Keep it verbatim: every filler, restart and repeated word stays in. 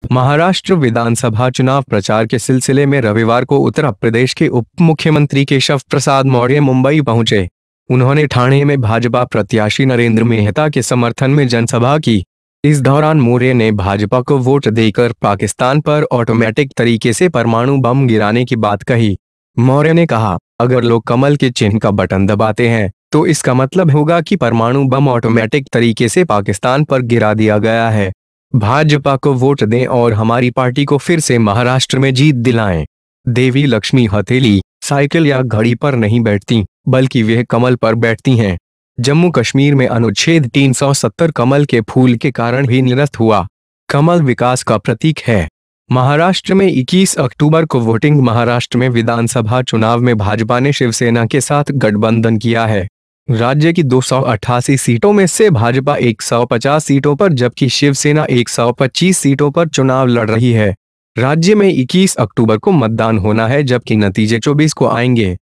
महाराष्ट्र विधानसभा चुनाव प्रचार के सिलसिले में रविवार को उत्तर प्रदेश के उप मुख्यमंत्री केशव प्रसाद मौर्य मुंबई पहुंचे। उन्होंने ठाणे में भाजपा प्रत्याशी नरेंद्र मेहता के समर्थन में जनसभा की। इस दौरान मौर्य ने भाजपा को वोट देकर पाकिस्तान पर ऑटोमेटिक तरीके से परमाणु बम गिराने की बात कही। मौर्य ने कहा, अगर लोग कमल के चिन्ह का बटन दबाते हैं तो इसका मतलब होगा कि परमाणु बम ऑटोमेटिक तरीके से पाकिस्तान पर गिरा दिया गया है। भाजपा को वोट दें और हमारी पार्टी को फिर से महाराष्ट्र में जीत दिलाएं। देवी लक्ष्मी हथेली, साइकिल या घड़ी पर नहीं बैठती, बल्कि वह कमल पर बैठती हैं। जम्मू कश्मीर में अनुच्छेद तीन सौ सत्तर कमल के फूल के कारण भी निरस्त हुआ। कमल विकास का प्रतीक है। महाराष्ट्र में इक्कीस अक्टूबर को वोटिंग। महाराष्ट्र में विधानसभा चुनाव में भाजपा ने शिवसेना के साथ गठबंधन किया है। राज्य की दो सौ अट्ठासी सीटों में से भाजपा एक सौ पचास सीटों पर जबकि शिवसेना एक सौ पच्चीस सीटों पर चुनाव लड़ रही है। राज्य में इक्कीस अक्टूबर को मतदान होना है जबकि नतीजे चौबीस को आएंगे।